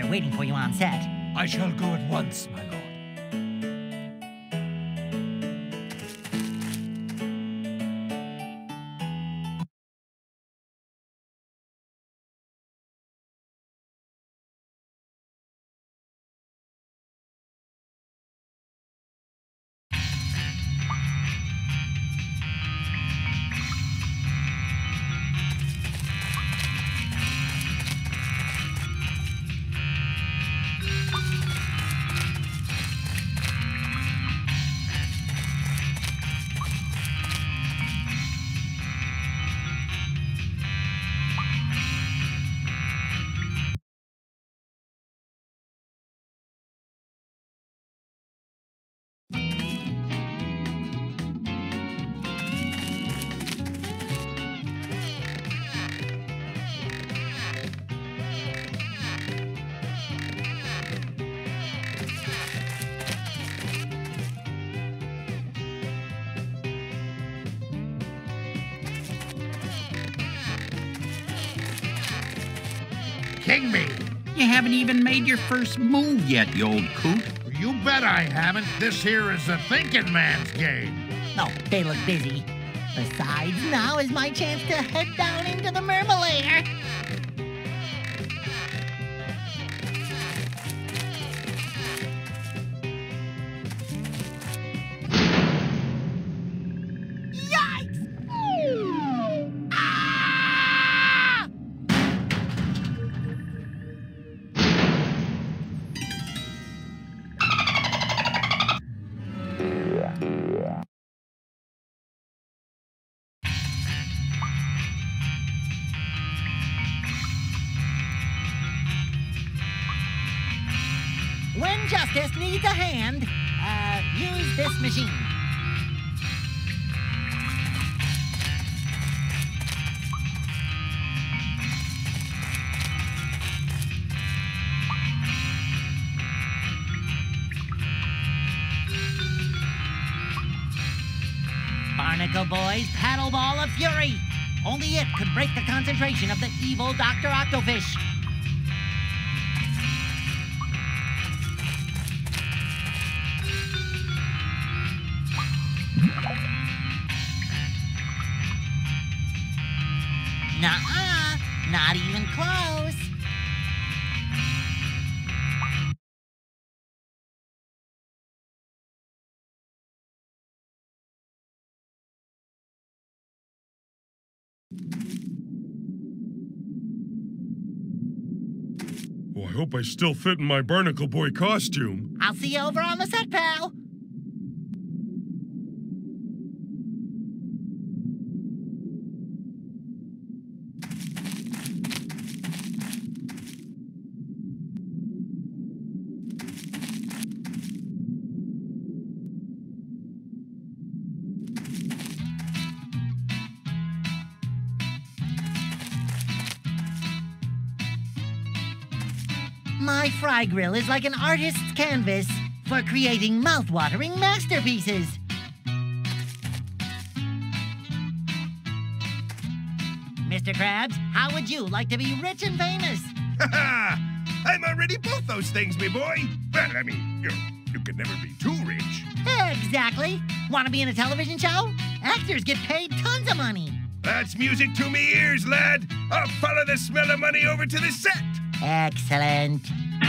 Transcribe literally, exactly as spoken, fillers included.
waiting for you on set. I shall go at once, my lord. King me. You haven't even made your first move yet, you old coot. You bet I haven't. This here is a thinking man's game. Oh, they look busy. Besides, now is my chance to head down into the Murmulator. When justice needs a hand, uh, use this machine. Barnacle Boy's paddle ball of fury. Only it could break the concentration of the evil Doctor Octofish. Nuh-uh, not even close. Oh, I hope I still fit in my Barnacle Boy costume. I'll see you over on the set, pal. My fry grill is like an artist's canvas for creating mouth-watering masterpieces. Mister Krabs, how would you like to be rich and famous? Ha ha! I'm already both those things, me boy. Well, I mean, you you can never be too rich. Exactly. Want to be in a television show? Actors get paid tons of money. That's music to me ears, lad. I'll follow the smell of money over to the set. Excellent.